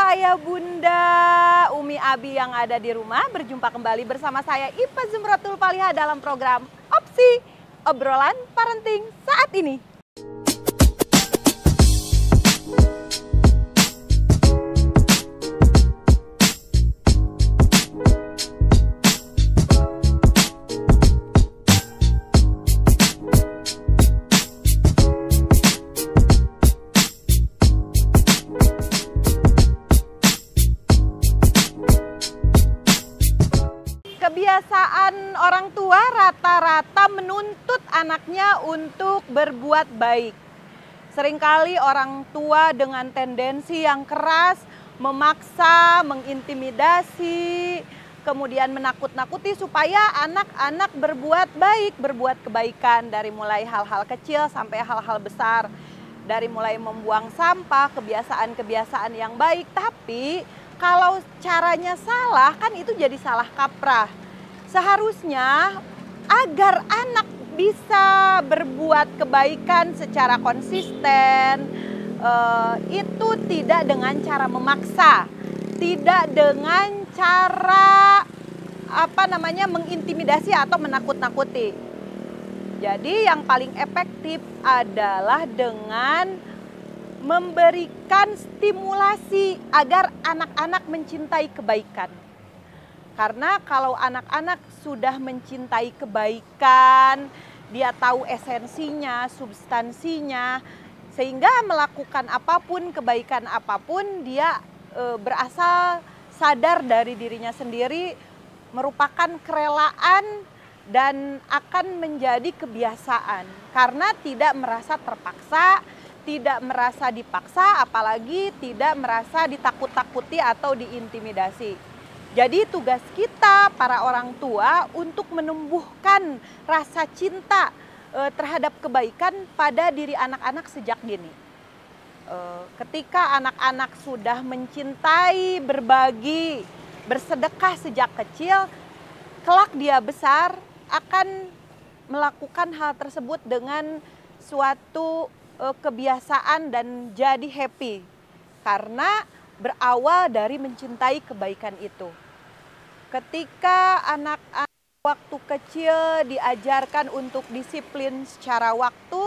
Ayah Bunda, Umi Abi yang ada di rumah, berjumpa kembali bersama saya Ipa Zumratul Paliha dalam program Opsi Obrolan Parenting saat ini. Kebiasaan orang tua rata-rata menuntut anaknya untuk berbuat baik. Seringkali orang tua dengan tendensi yang keras memaksa, mengintimidasi, kemudian menakut-nakuti supaya anak-anak berbuat baik, berbuat kebaikan dari mulai hal-hal kecil sampai hal-hal besar. Dari mulai membuang sampah, kebiasaan-kebiasaan yang baik, tapi kalau caranya salah kan itu jadi salah kaprah. Seharusnya agar anak bisa berbuat kebaikan secara konsisten, itu tidak dengan cara memaksa, tidak dengan cara mengintimidasi atau menakut-nakuti. Jadi yang paling efektif adalah dengan memberikan stimulasi agar anak-anak mencintai kebaikan. Karena kalau anak-anak sudah mencintai kebaikan, dia tahu esensinya, substansinya, sehingga melakukan apapun, kebaikan apapun, dia berasal sadar dari dirinya sendiri, merupakan kerelaan dan akan menjadi kebiasaan. Karena tidak merasa terpaksa, tidak merasa dipaksa, apalagi tidak merasa ditakut-takuti atau diintimidasi. Jadi tugas kita para orang tua untuk menumbuhkan rasa cinta terhadap kebaikan pada diri anak-anak sejak dini. Ketika anak-anak sudah mencintai, berbagi, bersedekah sejak kecil, kelak dia besar akan melakukan hal tersebut dengan suatu kebiasaan dan jadi happy karena berawal dari mencintai kebaikan itu. Ketika anak-anak waktu kecil diajarkan untuk disiplin secara waktu,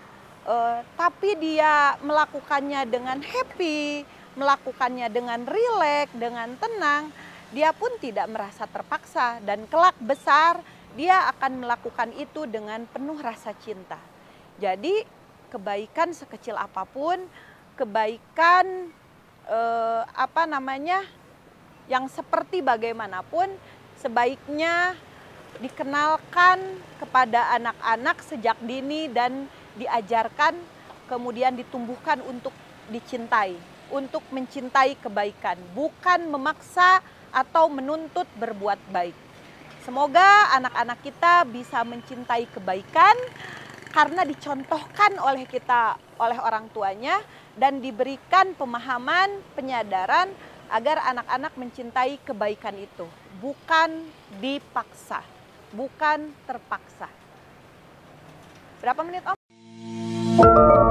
tapi dia melakukannya dengan happy, melakukannya dengan rileks, dengan tenang, dia pun tidak merasa terpaksa dan kelak besar dia akan melakukan itu dengan penuh rasa cinta. Jadi kebaikan sekecil apapun, kebaikan yang seperti bagaimanapun sebaiknya dikenalkan kepada anak-anak sejak dini dan diajarkan, kemudian ditumbuhkan untuk dicintai, untuk mencintai kebaikan, bukan memaksa atau menuntut berbuat baik. Semoga anak-anak kita bisa mencintai kebaikan karena dicontohkan oleh kita, oleh orang tuanya, dan diberikan pemahaman, penyadaran agar anak-anak mencintai kebaikan itu. Bukan dipaksa, bukan terpaksa. Berapa menit, Om?